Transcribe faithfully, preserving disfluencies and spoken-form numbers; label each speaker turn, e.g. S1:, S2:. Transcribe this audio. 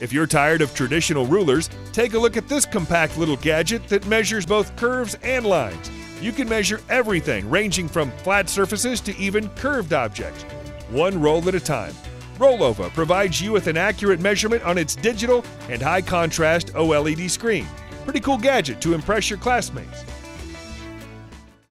S1: If you're tired of traditional rulers, take a look at this compact little gadget that measures both curves and lines. You can measure everything ranging from flat surfaces to even curved objects, one roll at a time. Rollova provides you with an accurate measurement on its digital and high-contrast O L E D screen. Pretty cool gadget to impress your classmates.